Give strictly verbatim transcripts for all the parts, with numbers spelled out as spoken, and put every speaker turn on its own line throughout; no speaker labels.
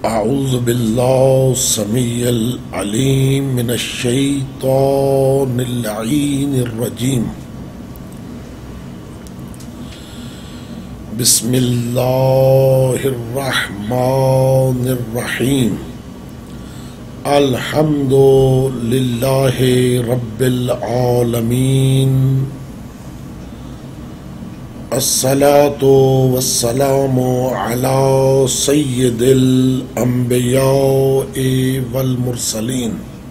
اعوذ باللہ السمیع العلیم من الشیطان اللعین الرجیم بسم اللہ الرحمن الرحیم الحمد للہ رب العالمین الصلاة والسلام على سید الانبیاء والمرسلین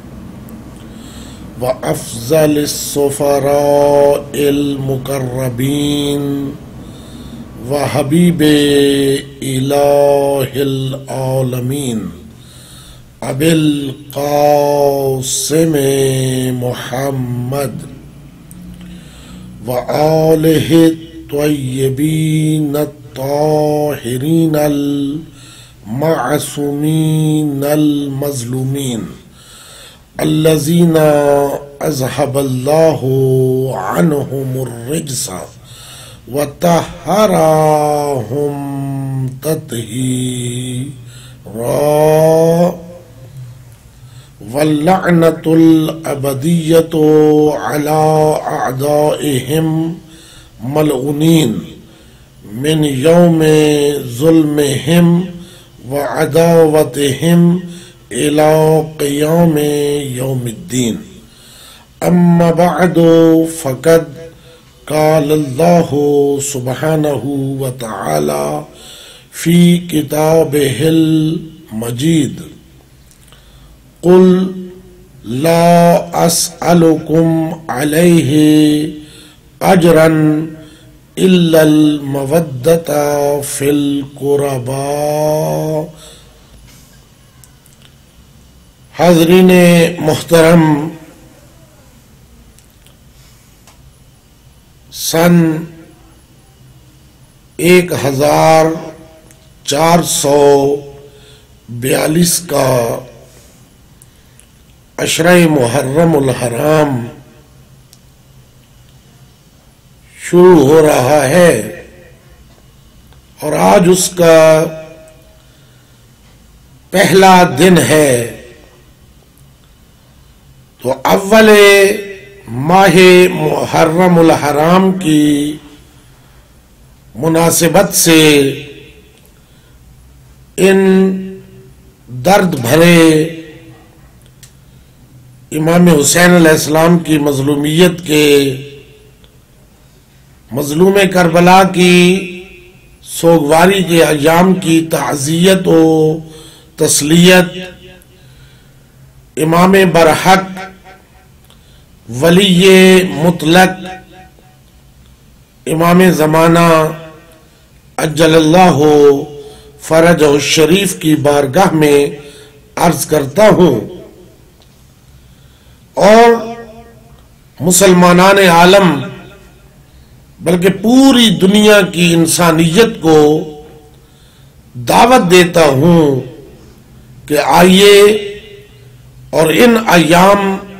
وافضل السفراء المقربین وحبیب الہ العالمین ابی القاسم محمد وآلہ الطیبین الطاہرین المعصومین المظلومین الذین اذهب اللہ عنہم الرجس وطہرہم تطہیرا واللعنۃ الابدیۃ علی اعدائہم ملعونین من یوم ظلمہم وعداوتہم الی قیام یوم الدین اما بعد فقد قال اللہ سبحانہ وتعالی فی کتابہ المجید قل لا اسألکم علیہ اجرا الا المودۃ فی القرباء۔ حاضرین محترم، سن ایک ہزار چار سو بیالیس کا عشرہ محرم الحرام شروع ہو رہا ہے اور آج اس کا پہلا دن ہے، تو اول ماہ محرم الحرام کی مناسبت سے ان درد بھرے امام حسین علیہ السلام کی مظلومیت کے، مظلوم کربلا کی سوگواری کے ایام کی تعزیت و تسلیت امام برحق ولی مطلق امام زمانہ عجل اللہ فرجہ الشریف کی بارگاہ میں عرض کرتا ہوں، اور مسلمانان عالم بلکہ پوری دنیا کی انسانیت کو دعوت دیتا ہوں کہ آئیے اور ان ایام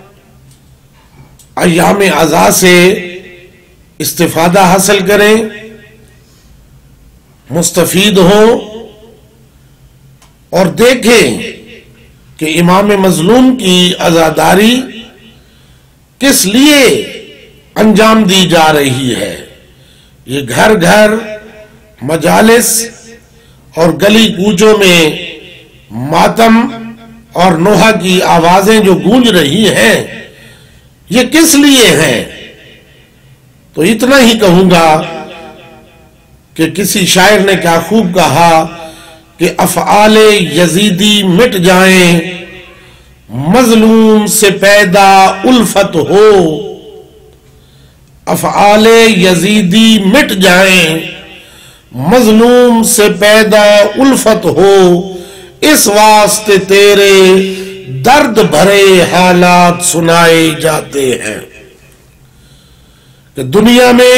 ایام عزا سے استفادہ حاصل کریں، مستفید ہوں اور دیکھیں کہ امام مظلوم کی عزاداری کس لیے انجام دی جا رہی ہے۔ یہ گھر گھر مجالس اور گلی کوچوں میں ماتم اور نوحہ کی آوازیں جو گونج رہی ہیں، یہ کس لیے ہیں؟ تو اتنا ہی کہوں گا کہ کسی شاعر نے کیا خوب کہا کہ افعال یزیدی مٹ جائیں، مظلوم سے پیدا الفت ہو۔ افعال یزیدی مٹ جائیں، مظلوم سے پیدا الفت ہو، اس واسطے تیرے درد بھرے حالات سنائے جاتے ہیں۔ کہ دنیا میں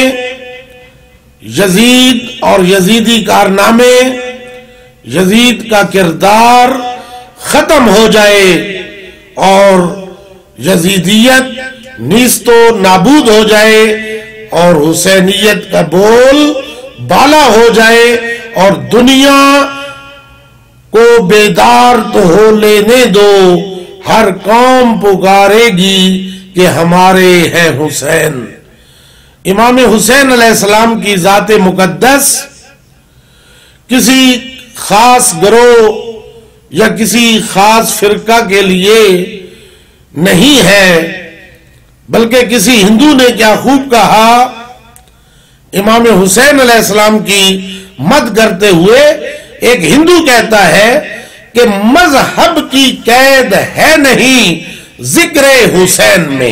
یزید اور یزیدی کارنامے، یزید کا کردار ختم ہو جائے اور یزیدیت نیست و نابود ہو جائے اور حسینیت کا بول بالا ہو جائے اور دنیا کو بیدار تو ہو لینے دو، ہر قوم پکارے گی کہ ہمارے ہیں حسین۔ امام حسین علیہ السلام کی ذات مقدس کسی خاص گروہ یا کسی خاص فرقہ کے لیے نہیں ہے، بلکہ کسی ہندو نے کیا خوب کہا، امام حسین علیہ السلام کی مد کرتے ہوئے ایک ہندو کہتا ہے کہ مذہب کی قید ہے نہیں ذکر حسین میں،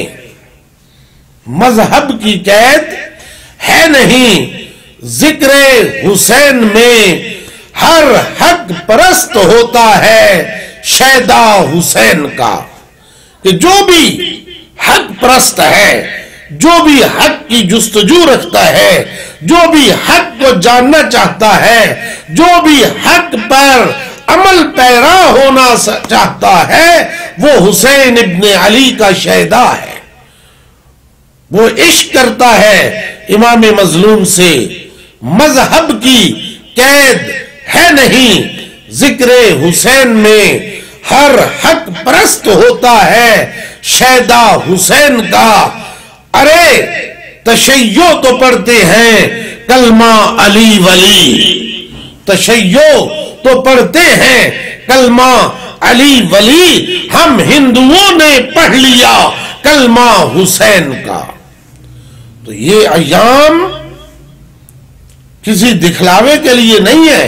مذہب کی قید ہے نہیں ذکر حسین میں، ہر حق پرست ہوتا ہے شیدا حسین کا، کہ جو بھی حق پرست ہے، جو بھی حق کی جستجو رکھتا ہے، جو بھی حق کو جاننا چاہتا ہے، جو بھی حق پر عمل پیرا ہونا چاہتا ہے، وہ حسین ابن علی کا شیدا ہے، وہ عشق کرتا ہے امام مظلوم سے۔ مذہب کی قید ہے نہیں ذکر حسین میں، ہر حق پرست ہوتا ہے شیدا حسین کا۔ ارے تشیع تو پڑھتے ہیں کلمہ علی ولی، تشیع تو پڑھتے ہیں کلمہ علی ولی، ہم ہندوؤں نے پڑھ لیا کلمہ حسین کا۔ تو یہ ایام کسی دکھلاوے کے لیے نہیں ہے،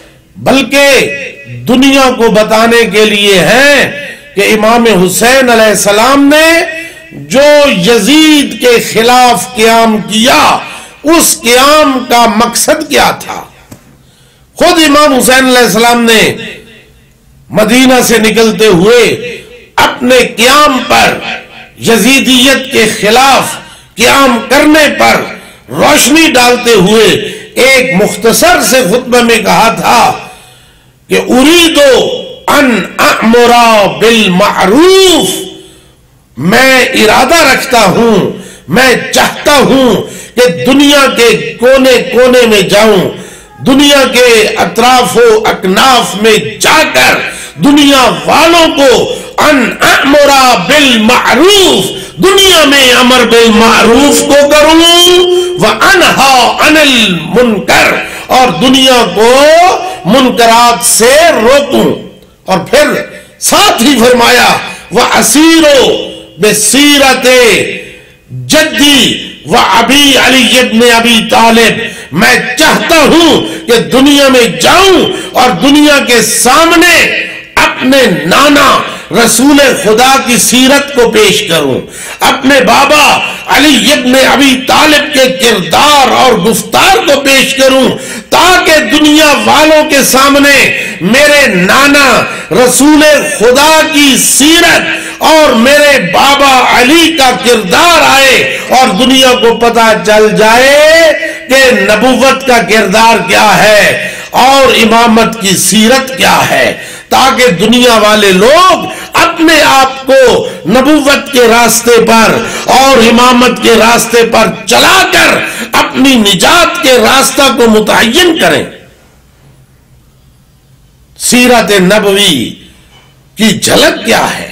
بلکہ دنیا کو بتانے کے لیے ہیں کہ امام حسین علیہ السلام نے جو یزید کے خلاف قیام کیا، اس قیام کا مقصد کیا تھا۔ خود امام حسین علیہ السلام نے مدینہ سے نکلتے ہوئے اپنے قیام پر، یزیدیت کے خلاف قیام کرنے پر روشنی ڈالتے ہوئے ایک مختصر سے خطبہ میں کہا تھا کہ اریدو ان اامرا بالمعروف، میں ارادہ رکھتا ہوں، میں چاہتا ہوں کہ دنیا کے کونے کونے میں جاؤں، دنیا کے اطراف و اکناف میں جا کر دنیا والوں کو ان اامرا بالمعروف، دنیا میں امر بالمعروف کو کروں، وانہا عن المنکر، اور دنیا کو منکرات سے روکوں۔ اور پھر ساتھ ہی فرمایا وَأَسِيرُ بِسِيرَتِ جدی وَأَبِي علی ابن ابی طالب، میں چاہتا ہوں کہ دنیا میں جاؤں اور دنیا کے سامنے اپنے نانا رسول خدا کی سیرت کو پیش کروں، اپنے بابا علی ابن ابی طالب کے کردار اور گفتار کو پیش کروں، تاکہ دنیا والوں کے سامنے میرے نانا رسول خدا کی سیرت اور میرے بابا علی کا کردار آئے اور دنیا کو پتہ چل جائے کہ نبوت کا کردار کیا ہے اور امامت کی سیرت کیا ہے، تاکہ دنیا والے لوگ اپنے آپ کو نبوت کے راستے پر اور امامت کے راستے پر چلا کر اپنی نجات کے راستہ کو متعین کریں۔ سیرت نبوی کی جھلک کیا ہے؟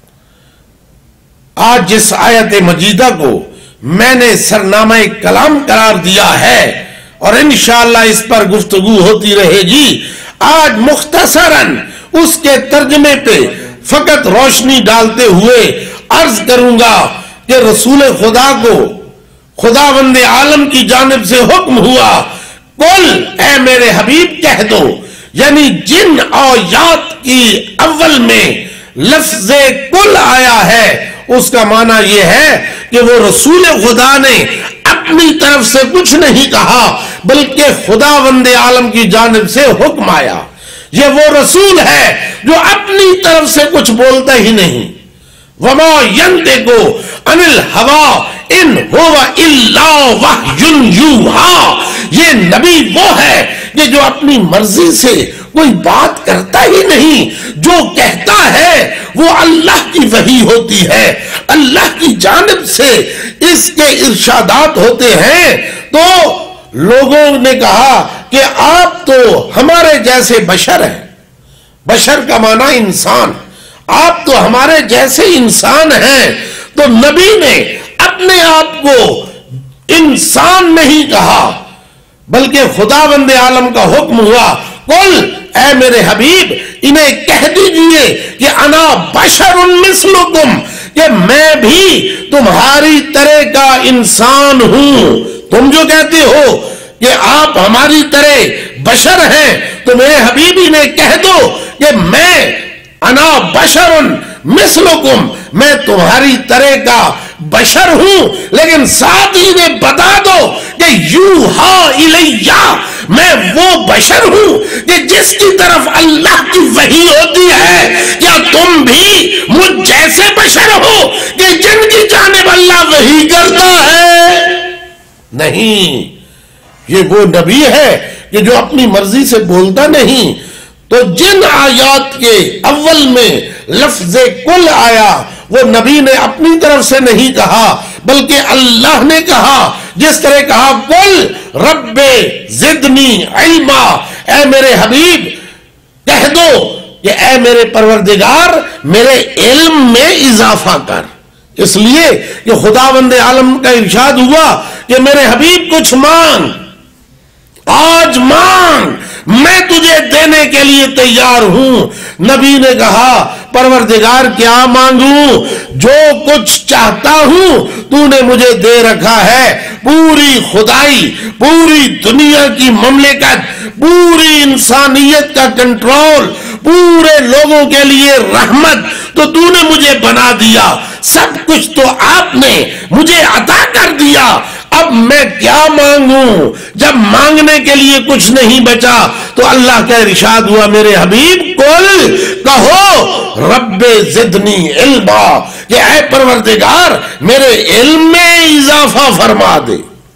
آج جس آیت مجیدہ کو میں نے سرنامہ کلام قرار دیا ہے اور انشاءاللہ اس پر گفتگو ہوتی رہے گی، آج مختصراً اس کے ترجمے پہ فقط روشنی ڈالتے ہوئے عرض کروں گا کہ رسول خدا کو خداوند عالم کی جانب سے حکم ہوا، کل اے میرے حبیب کہہ دو، یعنی جن آیات کی اول میں لفظ کل آیا ہے اس کا معنی یہ ہے کہ وہ رسول خدا نے اپنی طرف سے کچھ نہیں کہا، بلکہ خداوند عالم کی جانب سے حکم آیا۔ یہ وہ رسول ہے جو اپنی طرف سے کچھ بولتا ہی نہیں۔ وما ينطق عن الهوى ان هو الا وحی یوحی، یہ نبی وہ ہے کہ جو اپنی مرضی سے کوئی بات کرتا ہی نہیں، جو کہتا ہے وہ اللہ کی وحی ہوتی ہے، اللہ کی جانب سے اس کے ارشادات ہوتے ہیں۔ تو لوگوں نے کہا کہ آپ تو ہمارے جیسے بشر ہیں، بشر کا معنی انسان، آپ تو ہمارے جیسے انسان ہیں. تو نبی نے اپنے آپ کو انسان نہیں کہا بلکہ خداوند عالم کا حکم ہوا، قل اے میرے حبیب انہیں کہہ دیجئے کہ انا بشر مثلکم، کہ میں بھی تمہاری طرح کا انسان ہوں. تم جو کہتے ہو کہ آپ ہماری طرح بشر ہیں تو میرے حبیب انہیں کہہ دو کہ میں انا بشر مثلکم، میں تمہاری طرح کا بشر ہوں، لیکن ساتھ ہی انہیں بتا دو کہ یوحا الیہ، میں وہ بشر ہوں کہ جس کی طرف اللہ کی وحی ہوتی ہے. کیا تم بھی مجھ جیسے بشر ہو کہ جن کی جانب اللہ وحی کرتا ہے؟ نہیں، یہ وہ نبی ہے کہ جو اپنی مرضی سے بولتا نہیں. تو جن آیات کے اول میں لفظ کل آیا وہ نبی نے اپنی طرف سے نہیں کہا بلکہ اللہ نے کہا. جس طرح کہا کل رب زدنی علما، اے میرے حبیب کہہ دو کہ اے میرے پروردگار میرے علم میں اضافہ کر. اس لیے کہ خداوند عالم کا ارشاد ہوا کہ میرے حبیب کچھ مانگ، آج مانگ، میں تجھے دینے کے لیے تیار ہوں. نبی نے کہا پروردگار کیا مانگوں، جو کچھ چاہتا ہوں تو نے مجھے دے رکھا ہے. پوری خدائی، پوری دنیا کی مملکت، پوری انسانیت کا کنٹرول، پورے لوگوں کے لیے رحمت تو تو نے مجھے بنا دیا. سب کچھ تو آپ نے مجھے عطا کر دیا. اب میں کیا مانگوں؟ جب مانگنے کے لیے کچھ نہیں بچا تو اللہ کا ارشاد ہوا میرے حبیب قل، کہو رب زدنی علما، کہ اے پروردگار میرے علم میں اضافہ فرما دے.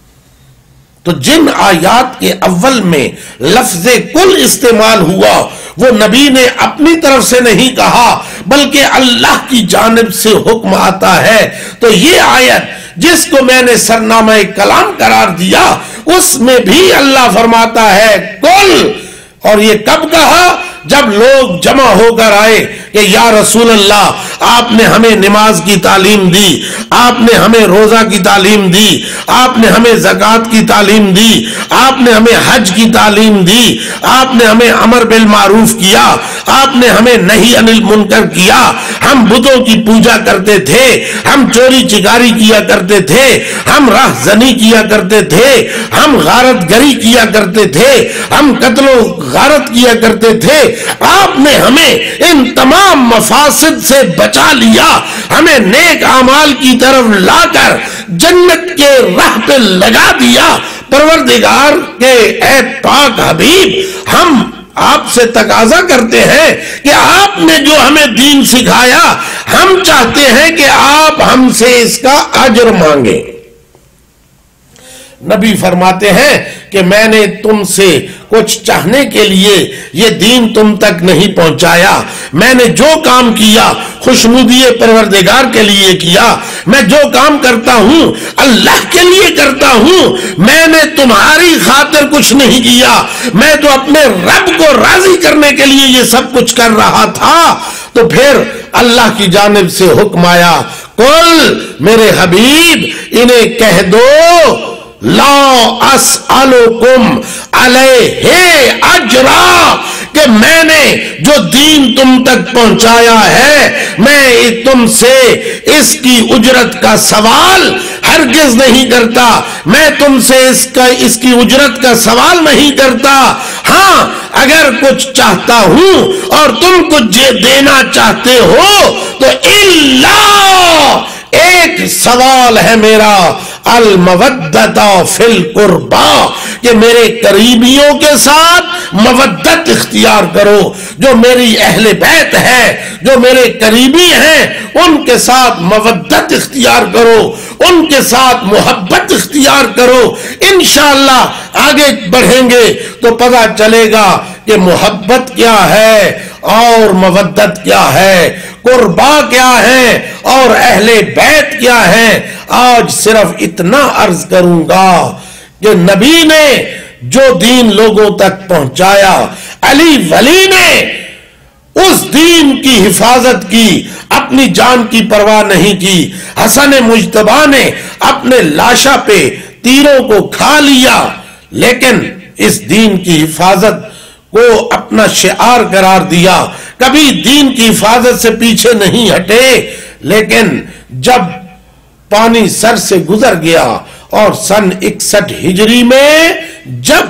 تو جن آیات کے اول میں لفظ کل استعمال ہوا وہ نبی نے اپنی طرف سے نہیں کہا بلکہ اللہ کی جانب سے حکم آتا ہے. تو یہ آیت جس کو میں نے سرنامہ کلام قرار دیا اس میں بھی اللہ فرماتا ہے کل. اور یہ کب کہا؟ جب لوگ جمع ہو کر آئے کہ یا رسول اللہ آپ نے ہمیں نماز کی تعلیم دی، آپ نے ہمیں روزہ کی تعلیم دی، آپ نے ہمیں زکوٰۃ کی تعلیم دی، آپ نے ہمیں حج کی تعلیم دی، آپ نے ہمیں امر بالمعروف کیا، آپ نے ہمیں نہی عن المنکر کیا. ہم بتوں کی پوجا کرتے تھے، ہم چوری چکاری کیا کرتے تھے، ہم راہ زنی کیا کرتے تھے، ہم غارت گری کیا کرتے تھے، ہم قتل و غارت کیا کرتے تھے. آپ نے ہمیں ان تمام مفاسد سے بچا لیا، ہمیں نیک اعمال کی طرف لا کر جنت کے راہ پہ لگا دیا. پروردگار کے اے پاک حبیب، ہم آپ سے تقاضا کرتے ہیں کہ آپ نے جو ہمیں دین سکھایا ہم چاہتے ہیں کہ آپ ہم سے اس کا اجر مانگیں. نبی فرماتے ہیں کہ میں نے تم سے کچھ چاہنے کے لیے یہ دین تم تک نہیں پہنچایا. میں نے جو کام کیا خوشنودی پروردگار کے لیے کیا. میں جو کام کرتا ہوں اللہ کے لیے کرتا ہوں. میں نے تمہاری خاطر کچھ نہیں کیا، میں تو اپنے رب کو راضی کرنے کے لیے یہ سب کچھ کر رہا تھا. تو پھر اللہ کی جانب سے حکم آیا قل، میرے حبیب انہیں کہہ دو لا اسألکم علیہ اجرا، کہ میں نے جو دین تم تک پہنچایا ہے میں تم سے اس کی اجرت کا سوال ہرگز نہیں کرتا. میں تم سے اس کا اس کی اجرت کا سوال نہیں کرتا. ہاں اگر کچھ چاہتا ہوں اور تم کچھ دینا چاہتے ہو تو الا ایک سوال ہے میرا، المودۃ فی القربا، کہ میرے قریبیوں کے ساتھ مودت اختیار کرو. جو میری اہل بیت ہے، جو میرے قریبی ہیں، ان کے ساتھ مودت اختیار کرو، ان کے ساتھ محبت اختیار کرو. انشاءاللہ آگے بڑھیں گے تو پتہ چلے گا کہ محبت کیا ہے اور مودت کیا ہے، قربا کیا ہے اور اہل بیت کیا ہے. آج صرف اتنا عرض کروں گا کہ نبی نے جو دین لوگوں تک پہنچایا، علی ولی نے دین کی حفاظت کی، اپنی جان کی پرواہ نہیں کی۔ حسن مجتبی نے اپنے لاشا پہ تیروں کو کھا لیا، لیکن اس دین کی حفاظت کو اپنا شعار قرار دیا، کبھی دین کی حفاظت سے پیچھے نہیں ہٹے۔ لیکن جب پانی سر سے گزر گیا اور سن اکسٹھ ہجری میں جب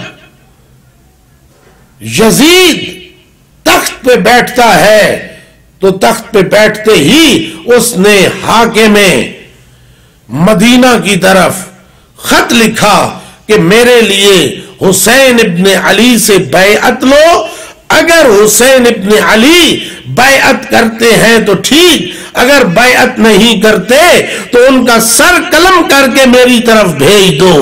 یزید تخت پہ بیٹھتا ہے تو تخت پہ بیٹھتے ہی اس نے حاکم مدینہ کی طرف خط لکھا کہ میرے لیے حسین ابن علی سے بیعت لو، اگر حسین ابن علی بیعت کرتے ہیں تو ٹھیک، اگر بیعت نہیں کرتے تو ان کا سر قلم کر کے میری طرف بھیج دو۔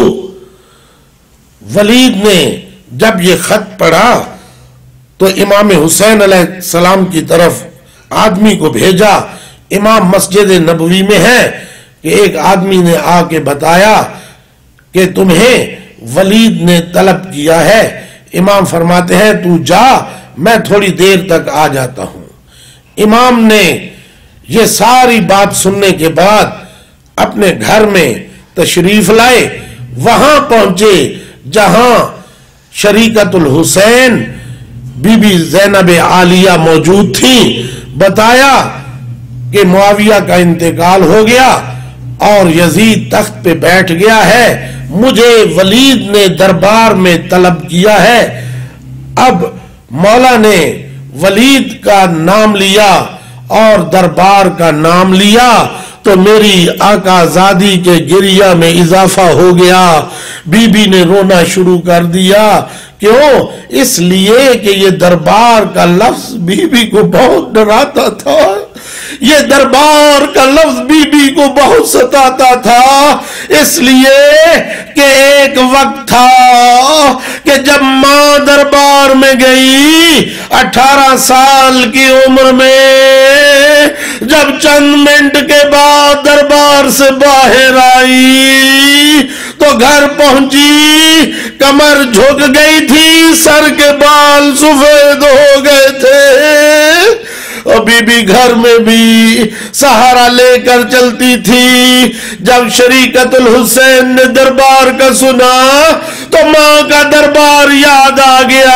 ولید نے جب یہ خط پڑھا تو امام حسین علیہ السلام کی طرف آدمی کو بھیجا۔ امام مسجد نبوی میں ہے کہ ایک آدمی نے آ کے بتایا کہ تمہیں ولید نے طلب کیا ہے۔ امام فرماتے ہیں تو جا، میں تھوڑی دیر تک آ جاتا ہوں۔ امام نے یہ ساری بات سننے کے بعد اپنے گھر میں تشریف لائے، وہاں پہنچے جہاں شریکت الحسین بی بی زینب عالیہ موجود تھی۔ بتایا کہ معاویہ کا انتقال ہو گیا اور یزید تخت پہ بیٹھ گیا ہے، مجھے ولید نے دربار میں طلب کیا ہے۔ اب مولا نے ولید کا نام لیا اور دربار کا نام لیا تو میری آقا زادی کے گریہ میں اضافہ ہو گیا۔ بی بی نے رونا شروع کر دیا۔ کیوں؟ اس لیے کہ یہ دربار کا لفظ بی بی کو بہت ڈراتا تھا، یہ دربار کا لفظ بی بی کو بہت ستاتا تھا، اس لیے کہ ایک وقت تھا کہ جب ماں دربار میں گئی اٹھارہ سال کی عمر میں، جب چند منٹ کے بعد دربار سے باہر آئی تو گھر پہنچی، کمر جھک گئی تھی، سر کے بال سفید ہو گئے تھے، اور بی بی گھر میں بھی سہارا لے کر چلتی تھی۔ جب شریکت الحسین نے دربار کا سنا تو ماں کا دربار یاد آ گیا،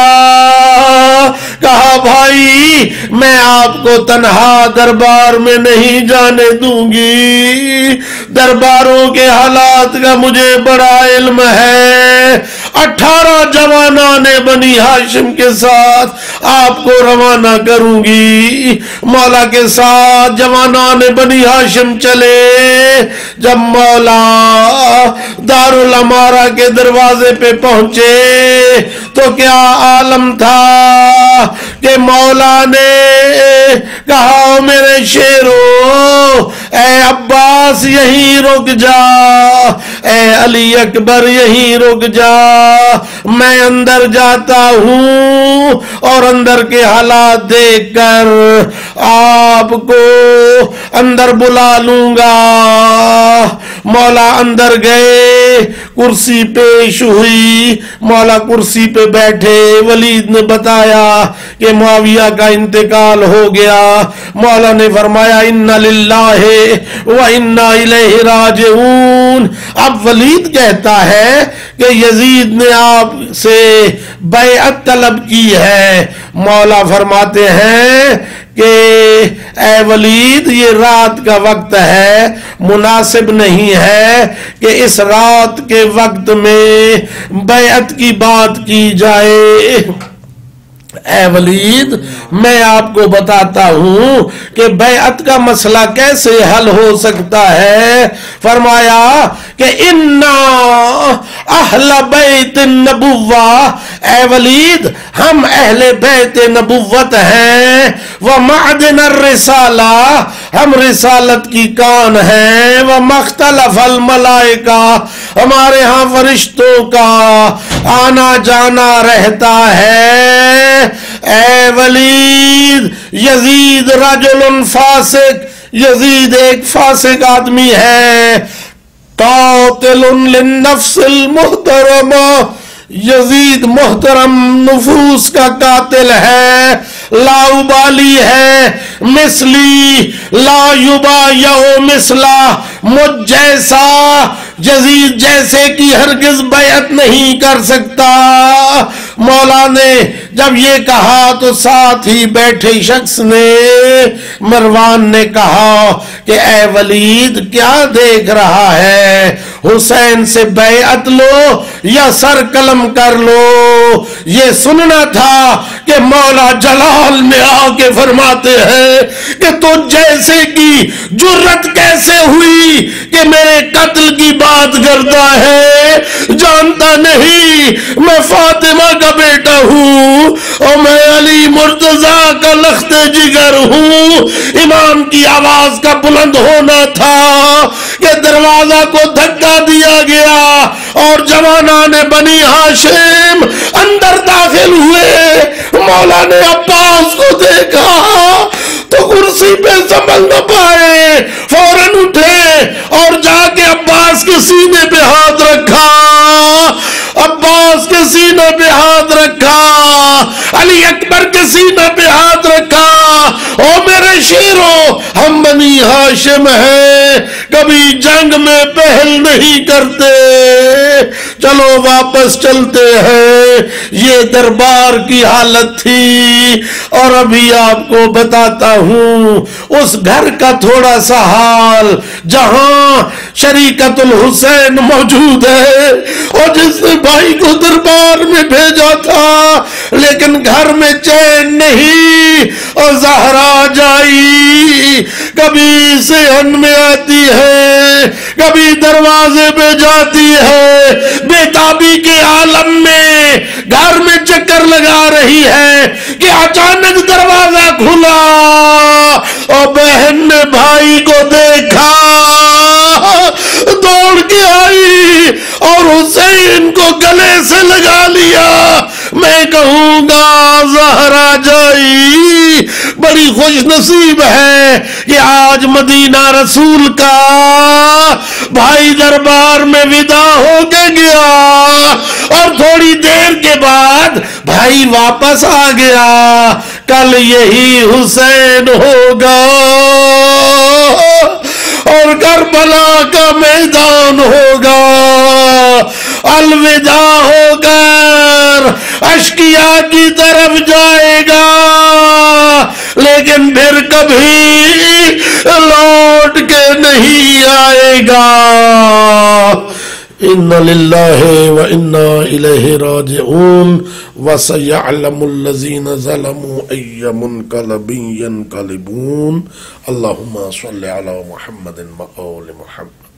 کہا بھائی میں آپ کو تنہا دربار میں نہیں جانے دوں گی، درباروں کے حالات کا مجھے بڑا علم ہے۔ اٹھارہ جوانان بنی ہاشم کے ساتھ آپ کو روانہ کروں گی۔ مولا کے ساتھ جوانان بنی ہاشم چلے۔ جب مولا دارالامارہ کے دروازے پہ پہنچے تو کیا عالم تھا کہ مولا نے کہا میرے شیرو، اے عباس یہیں رک جا، اے علی اکبر یہیں رک جا، میں اندر جاتا ہوں اور اندر کے حالات دیکھ کر آپ کو اندر بلا لوں گا۔ مولا اندر گئے، کرسی پیش ہوئی، مولا کرسی پہ بیٹھے۔ ولید نے بتایا کہ معاویہ کا انتقال ہو گیا۔ مولا نے فرمایا انا للہ و انا الیہ راجعون۔ اب ولید کہتا ہے کہ یزید نے آپ سے بیعت طلب کی ہے۔ مولا فرماتے ہیں کہ اے ولید یہ رات کا وقت ہے، مناسب نہیں ہے کہ اس رات کے وقت میں بیعت کی بات کی جائے۔ اے ولید میں آپ کو بتاتا ہوں کہ بیعت کا مسئلہ کیسے حل ہو سکتا ہے۔ فرمایا کہ انا اہل بیت النبوہ، اے ولید ہم اہل بیت نبوت ہیں، ومعدن الرسالہ ہم رسالت کی کان ہیں، ومختلف الملائکہ ہمارے ہاں فرشتوں کا آنا جانا رہتا ہے۔ اے ولید یزید رجل فاسق، یزید ایک فاسق آدمی ہے، قاتل للنفس المحترمہ، یزید محترم نفوس کا قاتل ہے، لا ابالی ہے، مثلی لا یبایع مثلا، مجھ جیسا یزید جیسے کی ہرگز بیعت نہیں کر سکتا۔ مولا نے جب یہ کہا تو ساتھ ہی بیٹھے شخص نے، مروان نے کہا کہ اے ولید کیا دیکھ رہا ہے، حسین سے بیعت لو یا سر قلم کر لو۔ یہ سننا تھا کہ مولا جلال میں آ کے فرماتے ہیں کہ تو جیسے کی جرت کیسے ہوئی کہ میرے قتل کی بات کرتا ہے، جانتا نہیں میں فاطمہ کا بیٹا ہوں اور میں علی مرتضیٰ کا لخت جگر ہوں۔ امام کی آواز کا بلند ہونا تھا کہ دروازہ کو دھکا دیا گیا اور جوانان بنی ہاشم اندر داخل ہوئے۔ مولا نے عباس کو دیکھا تو کرسی پہ سنبھل نہ پائے، فوراً اٹھے اور جا کے عباس کے سینے پہ ہاتھ رکھا، عباس کے سینے پہ ہاتھ رکھا، علی اکبر کے سینے پہ ہاتھ رکھا۔ او میرے شیرو، ہم بنی ہاشم ہیں، کبھی جنگ میں پہل نہیں کرتے، چلو واپس چلتے ہیں۔ یہ دربار کی حالت تھی۔ اور ابھی آپ کو بتاتا ہوں اس گھر کا تھوڑا سا حال جہاں شریکت الحسین موجود ہے اور جس نے بھائی کو دربار میں بھیجا تھا، لیکن گھر میں چین نہیں۔ اور زہرا جائی کبھی صحن میں آتی ہے، کبھی دروازے پہ جاتی ہے، بیتابی کے عالم میں گھر میں چکر لگا رہی ہے کہ اچانک دروازہ کھلا اور بہن نے بھائی کو دیکھا، دوڑ کے آئی اور حسین کو گلے سے لگا لیا۔ میں کہوں گا زہرا جائی بڑی خوش نصیب ہے کہ آج مدینہ رسول کا بھائی دربار میں ودا ہو کے گیا اور تھوڑی دیر کے بعد بھائی واپس آ گیا۔ کل یہی حسین ہوگا اور کربلا کا میدان ہوگا۔ الوداع ہو کر اشقیاء کی طرف جائے گا، لیکن پھر کبھی لوٹ کے نہیں آئے گا۔ ان للہ و انا الیہ راجعون وسیعلم الذین ظلموا ای منقلب ینقلبون۔ اللہم صل علی محمد و آل محمد۔